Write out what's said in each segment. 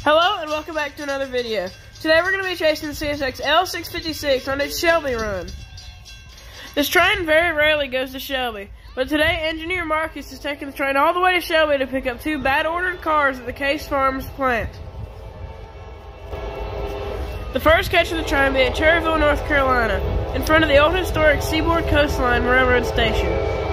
Hello and welcome back to another video. Today we're going to be chasing the CSX L656 on its Shelby run. This train very rarely goes to Shelby, but today engineer Marcus is taking the train all the way to Shelby to pick up two bad-ordered cars at the Case Farms plant. The first catch of the train will be at Cherryville, North Carolina, in front of the old historic Seaboard Coastline Railroad Station.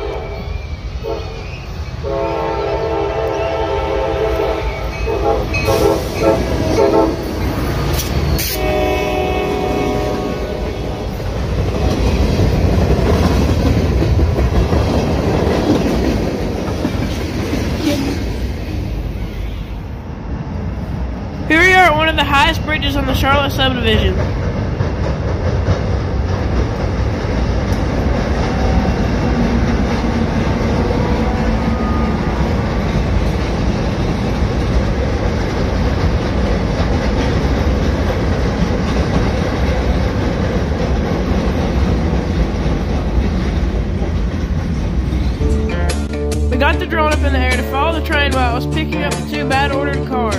Here we are at one of the highest bridges on the Charlotte subdivision. We got the drone up in the air to follow the train while it was picking up the two bad-ordered cars.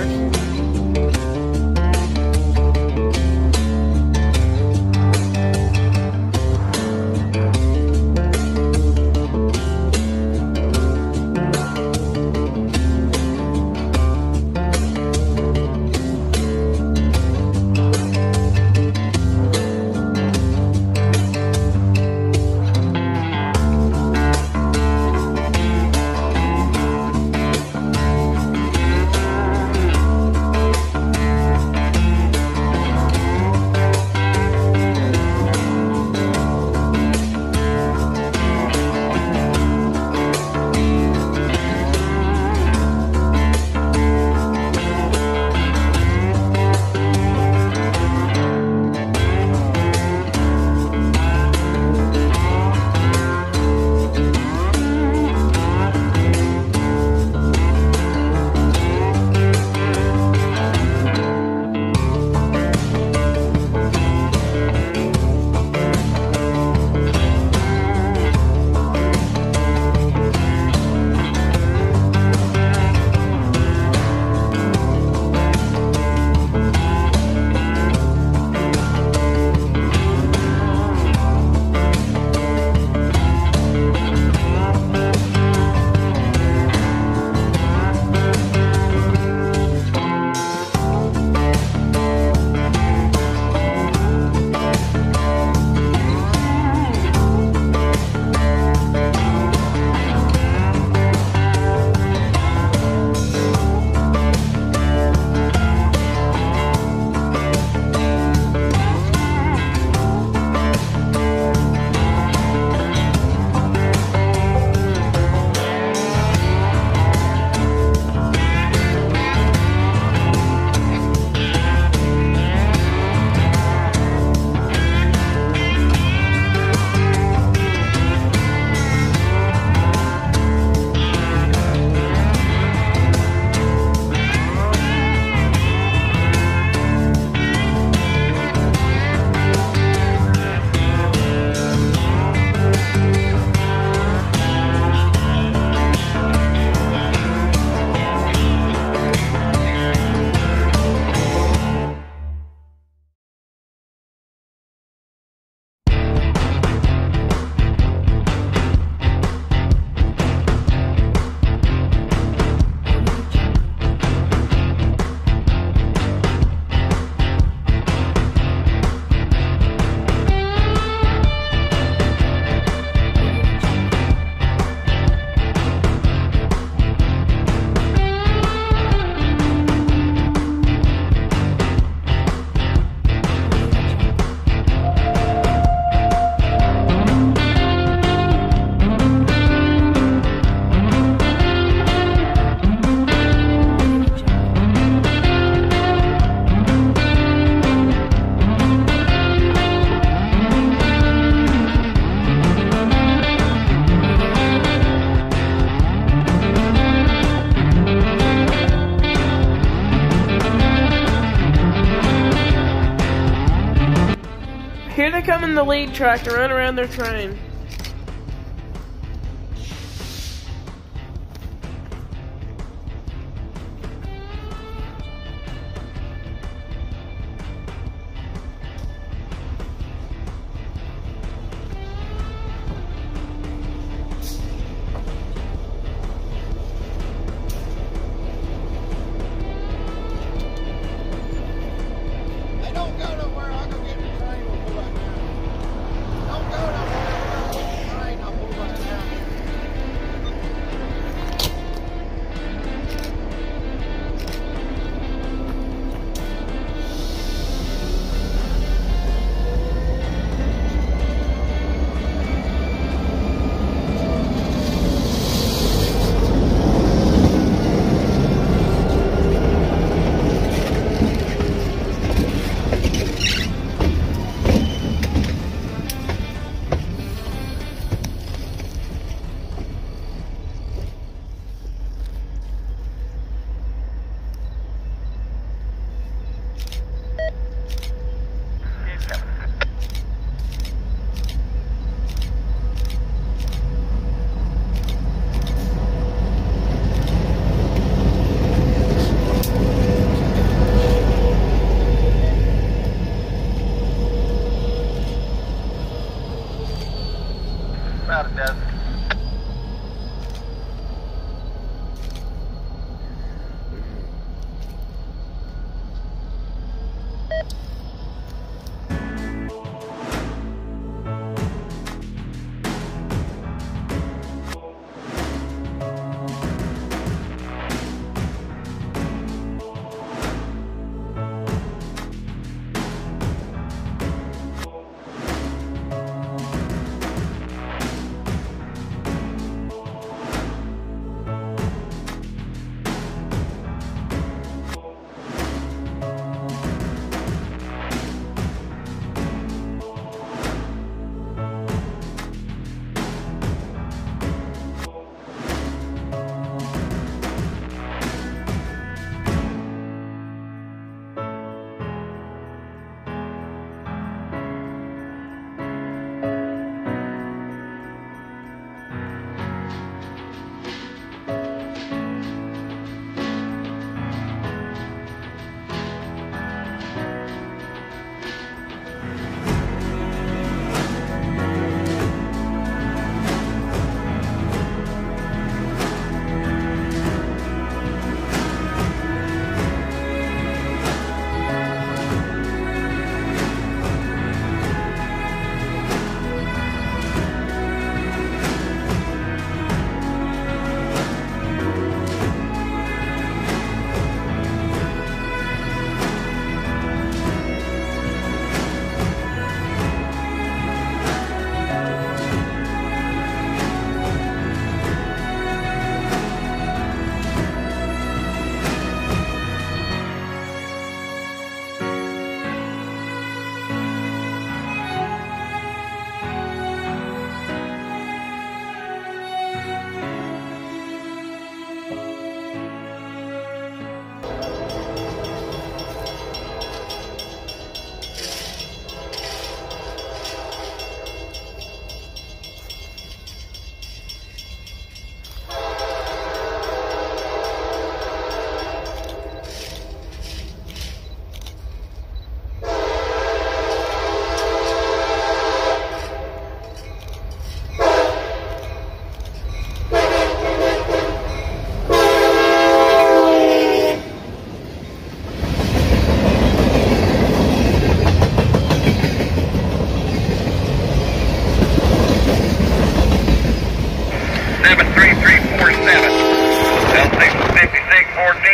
Here they come in the lead track to run around their train.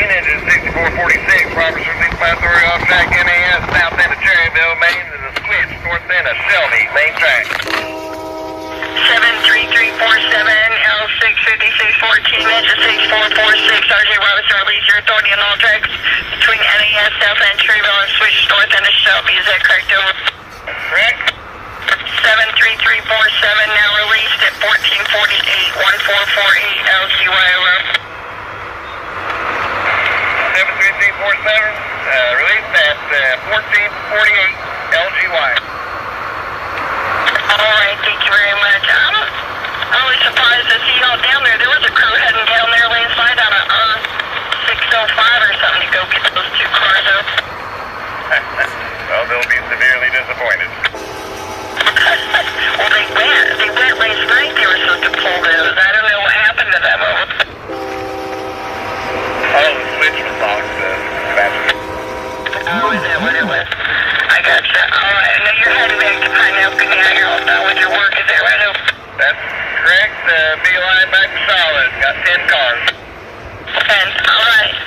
engine 6446, Robertson Lead Authority off track NAS, south end of Cherryville, Maine, and a switch north end of Shelby, main track. 73347, L656, 14 engine 6446, RJ Robertson, release your authority on all tracks between NAS, south end Cherryville, and switch north end of Shelby. Is that correct, over? Correct. 73347, now released at 1448, 1448, LGY, over. 73347, released at 1448, LGY. Alright, thank you very much. I'm really surprised to see y'all down there. There was a crew heading down there last night on a 605 or something to go get those two cars up. Well, they'll be severely disappointed. Well, they went last night. They were supposed to pull those. I don't know what happened to them. Oh, the switch was locked. Oh, is that what it was? I gotcha. Alright, now you're heading back to Pineapple. Now you're all done with your work. Is that right? That's correct. Beeline back to solid. Got 10 cars. 10. Alright.